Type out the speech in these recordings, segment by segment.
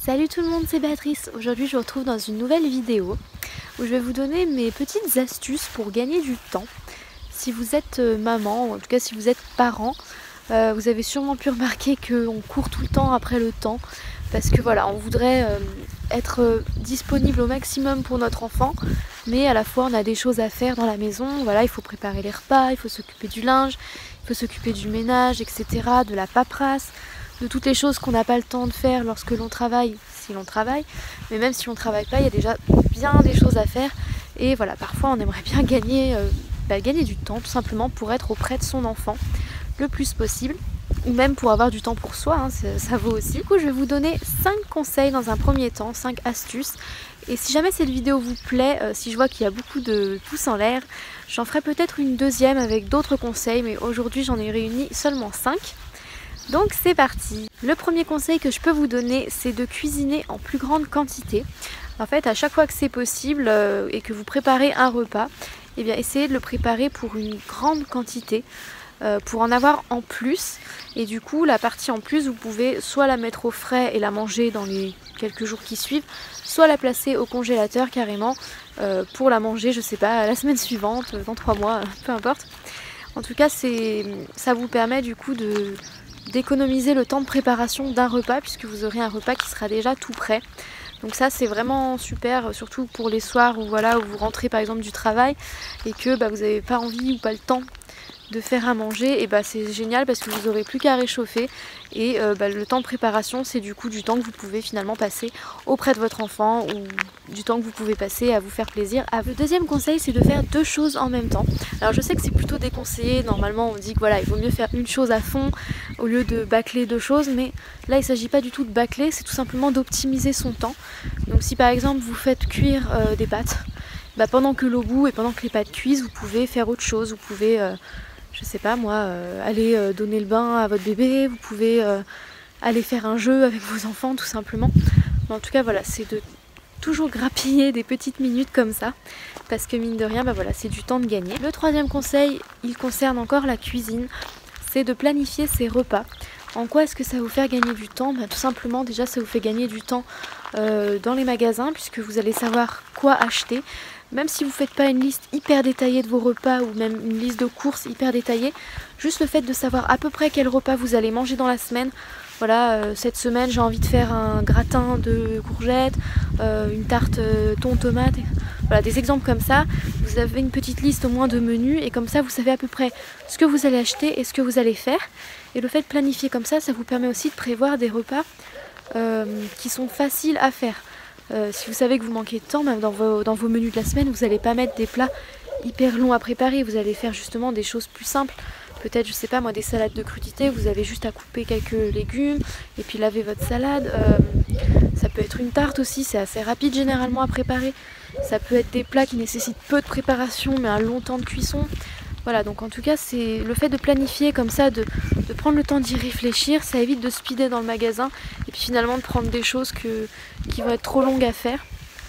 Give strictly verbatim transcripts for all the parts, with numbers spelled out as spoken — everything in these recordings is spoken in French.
Salut tout le monde, c'est Béatrice. Aujourd'hui je vous retrouve dans une nouvelle vidéo où je vais vous donner mes petites astuces pour gagner du temps. Si vous êtes maman, ou en tout cas si vous êtes parent, euh, vous avez sûrement pu remarquer qu'on court tout le temps après le temps parce que voilà, on voudrait euh, être disponible au maximum pour notre enfant, mais à la fois on a des choses à faire dans la maison. Voilà, il faut préparer les repas, il faut s'occuper du linge, il faut s'occuper du ménage, et cetera, de la paperasse, de toutes les choses qu'on n'a pas le temps de faire lorsque l'on travaille, si l'on travaille. Mais même si on ne travaille pas, il y a déjà bien des choses à faire. Et voilà, parfois on aimerait bien gagner, euh, bah, gagner du temps tout simplement pour être auprès de son enfant le plus possible. Ou même pour avoir du temps pour soi, hein, ça, ça vaut aussi. Du coup, je vais vous donner cinq conseils dans un premier temps, cinq astuces. Et si jamais cette vidéo vous plaît, euh, si je vois qu'il y a beaucoup de pouces en l'air, j'en ferai peut-être une deuxième avec d'autres conseils. Mais aujourd'hui, j'en ai réuni seulement cinq. Donc c'est parti. Le premier conseil que je peux vous donner, c'est de cuisiner en plus grande quantité. En fait, à chaque fois que c'est possible euh, et que vous préparez un repas, eh bien essayez de le préparer pour une grande quantité, euh, pour en avoir en plus. Et du coup, la partie en plus, vous pouvez soit la mettre au frais et la manger dans les quelques jours qui suivent, soit la placer au congélateur carrément euh, pour la manger, je sais pas, la semaine suivante, dans trois mois, peu importe. En tout cas, c'est, ça vous permet du coup de d'économiser le temps de préparation d'un repas puisque vous aurez un repas qui sera déjà tout prêt. Donc ça c'est vraiment super, surtout pour les soirs où, voilà, où vous rentrez par exemple du travail et que bah, vous n'avez pas envie ou pas le temps de faire à manger, et bah c'est génial parce que vous n'aurez plus qu'à réchauffer et euh, bah, le temps de préparation c'est du coup du temps que vous pouvez finalement passer auprès de votre enfant ou du temps que vous pouvez passer à vous faire plaisir. Le deuxième conseil, c'est de faire deux choses en même temps. Alors je sais que c'est plutôt déconseillé, normalement on dit que voilà, il vaut mieux faire une chose à fond au lieu de bâcler deux choses, mais là il ne s'agit pas du tout de bâcler, c'est tout simplement d'optimiser son temps. Donc si par exemple vous faites cuire euh, des pâtes, bah, pendant que l'eau bout et pendant que les pâtes cuisent, vous pouvez faire autre chose, vous pouvez euh, je sais pas moi, euh, aller euh, donner le bain à votre bébé, vous pouvez euh, aller faire un jeu avec vos enfants tout simplement. Mais en tout cas voilà, c'est de toujours grappiller des petites minutes comme ça, parce que mine de rien, bah voilà, c'est du temps de gagner. Le troisième conseil, il concerne encore la cuisine, c'est de planifier ses repas. En quoi est-ce que ça va vous faire gagner du temps? Bah, tout simplement, déjà ça vous fait gagner du temps euh, dans les magasins, puisque vous allez savoir quoi acheter. Même si vous ne faites pas une liste hyper détaillée de vos repas ou même une liste de courses hyper détaillée, juste le fait de savoir à peu près quel repas vous allez manger dans la semaine. Voilà, euh, cette semaine j'ai envie de faire un gratin de courgettes, euh, une tarte euh, thon tomate, voilà, des exemples comme ça. Vous avez une petite liste au moins de menus et comme ça vous savez à peu près ce que vous allez acheter et ce que vous allez faire. Et le fait de planifier comme ça, ça vous permet aussi de prévoir des repas euh, qui sont faciles à faire. Euh, si vous savez que vous manquez de temps, même dans vos, dans vos menus de la semaine, vous n'allez pas mettre des plats hyper longs à préparer, vous allez faire justement des choses plus simples. Peut-être, je sais pas moi, des salades de crudités, vous avez juste à couper quelques légumes et puis laver votre salade. Euh, ça peut être une tarte aussi, c'est assez rapide généralement à préparer. Ça peut être des plats qui nécessitent peu de préparation mais un long temps de cuisson. Voilà, donc en tout cas, c'est le fait de planifier comme ça, de, de prendre le temps d'y réfléchir, ça évite de speeder dans le magasin et puis finalement de prendre des choses que, qui vont être trop longues à faire.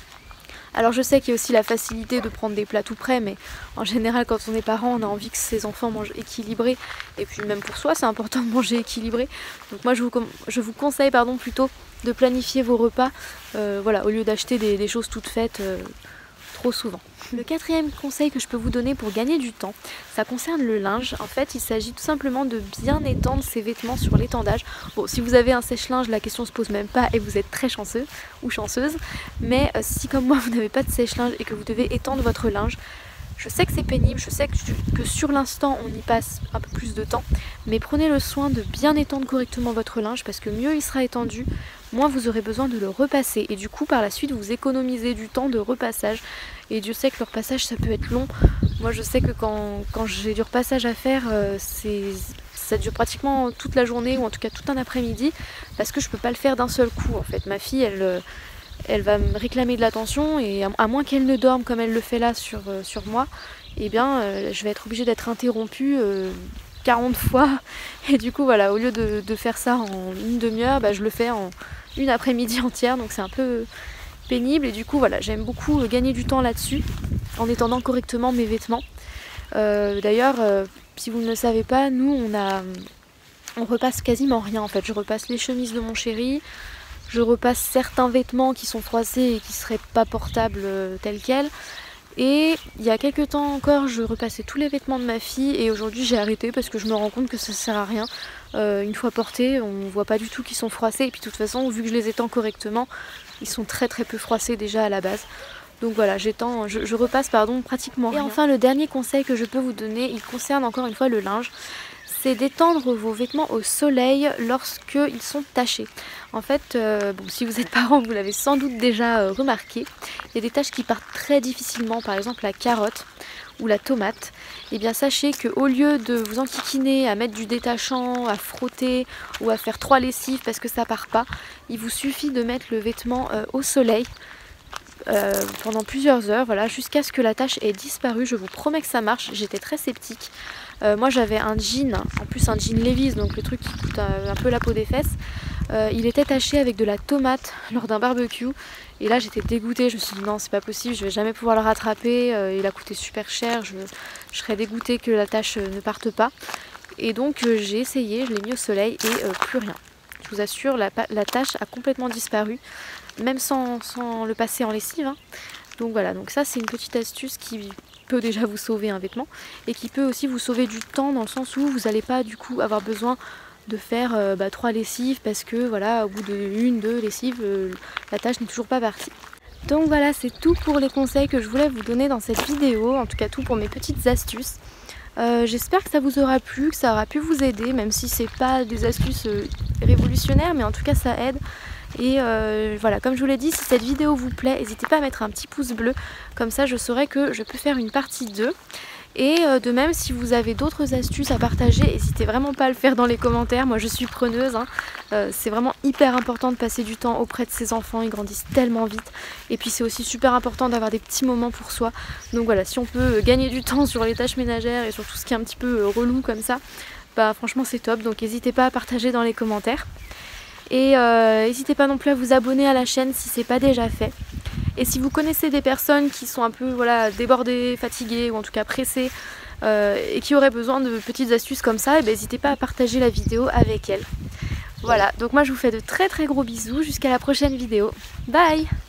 Alors je sais qu'il y a aussi la facilité de prendre des plats tout prêts, mais en général quand on est parent, on a envie que ses enfants mangent équilibré, et puis même pour soi c'est important de manger équilibré. Donc moi je vous, je vous conseille pardon, plutôt de planifier vos repas, euh, voilà, au lieu d'acheter des, des choses toutes faites euh, trop souvent. Le quatrième conseil que je peux vous donner pour gagner du temps, ça concerne le linge. En fait, il s'agit tout simplement de bien étendre ses vêtements sur l'étendage. Bon, si vous avez un sèche-linge, la question se pose même pas et vous êtes très chanceux ou chanceuse. Mais euh, si comme moi, vous n'avez pas de sèche-linge et que vous devez étendre votre linge, je sais que c'est pénible, je sais que, que sur l'instant on y passe un peu plus de temps, mais prenez le soin de bien étendre correctement votre linge parce que mieux il sera étendu, moins vous aurez besoin de le repasser et du coup par la suite vous économisez du temps de repassage. Et Dieu sait que le repassage ça peut être long. Moi je sais que quand, quand j'ai du repassage à faire, euh, c'est, ça dure pratiquement toute la journée ou en tout cas tout un après-midi parce que je peux pas le faire d'un seul coup en fait. Ma fille elle... elle va me réclamer de l'attention et à, à moins qu'elle ne dorme comme elle le fait là sur, euh, sur moi, eh bien euh, je vais être obligée d'être interrompue euh, quarante fois et du coup voilà, au lieu de, de faire ça en une demi-heure, bah, je le fais en une après-midi entière, donc c'est un peu pénible et du coup voilà, j'aime beaucoup gagner du temps là-dessus en étendant correctement mes vêtements. Euh, d'ailleurs, euh, si vous ne le savez pas, nous on a on repasse quasiment rien en fait. Je repasse les chemises de mon chéri, je repasse certains vêtements qui sont froissés et qui seraient pas portables euh, tels quels. Et il y a quelques temps encore, je repassais tous les vêtements de ma fille et aujourd'hui j'ai arrêté parce que je me rends compte que ça sert à rien. Euh, une fois portés, on voit pas du tout qu'ils sont froissés et puis de toute façon, vu que je les étends correctement, ils sont très très peu froissés déjà à la base. Donc voilà, j'étends, je, je repasse pardon, pratiquement rien. Et enfin, le dernier conseil que je peux vous donner, il concerne encore une fois le linge. C'est d'étendre vos vêtements au soleil lorsqu'ils sont tachés. En fait, euh, bon, si vous êtes parent, vous l'avez sans doute déjà euh, remarqué, il y a des taches qui partent très difficilement, par exemple la carotte ou la tomate. Et bien sachez qu'au lieu de vous enquiquiner à mettre du détachant, à frotter ou à faire trois lessives parce que ça part pas, il vous suffit de mettre le vêtement euh, au soleil euh, pendant plusieurs heures, voilà, jusqu'à ce que la tache ait disparu. Je vous promets que ça marche, j'étais très sceptique. Euh, moi j'avais un jean, en plus un jean Levi's, donc le truc qui coûte un, un peu la peau des fesses. Euh, il était taché avec de la tomate lors d'un barbecue et là j'étais dégoûtée, je me suis dit non c'est pas possible, je vais jamais pouvoir le rattraper, euh, il a coûté super cher, je, je serais dégoûtée que la tache euh, ne parte pas. Et donc euh, j'ai essayé, je l'ai mis au soleil et euh, plus rien. Je vous assure, la, la tache a complètement disparu, même sans, sans le passer en lessive, hein. Donc voilà, donc ça c'est une petite astuce qui peut déjà vous sauver un vêtement et qui peut aussi vous sauver du temps dans le sens où vous n'allez pas du coup avoir besoin de faire euh, bah, trois lessives parce que voilà, au bout de une, deux lessives, euh, la tâche n'est toujours pas partie. Donc voilà, c'est tout pour les conseils que je voulais vous donner dans cette vidéo, en tout cas tout pour mes petites astuces. Euh, J'espère que ça vous aura plu, que ça aura pu vous aider, même si c'est pas des astuces euh, révolutionnaires, mais en tout cas ça aide. Et euh, voilà, comme je vous l'ai dit, si cette vidéo vous plaît, n'hésitez pas à mettre un petit pouce bleu, comme ça je saurai que je peux faire une partie deux. Et euh, de même, si vous avez d'autres astuces à partager, n'hésitez vraiment pas à le faire dans les commentaires, moi je suis preneuse, hein. euh, C'est vraiment hyper important de passer du temps auprès de ses enfants, ils grandissent tellement vite. Et puis c'est aussi super important d'avoir des petits moments pour soi. Donc voilà, si on peut gagner du temps sur les tâches ménagères et sur tout ce qui est un petit peu relou comme ça, bah franchement c'est top, donc n'hésitez pas à partager dans les commentaires. Et n'hésitez euh, pas non plus à vous abonner à la chaîne si c'est pas déjà fait. Et si vous connaissez des personnes qui sont un peu voilà, débordées, fatiguées ou en tout cas pressées euh, et qui auraient besoin de petites astuces comme ça, n'hésitez pas à partager la vidéo avec elles. Voilà, donc moi je vous fais de très très gros bisous, jusqu'à la prochaine vidéo. Bye!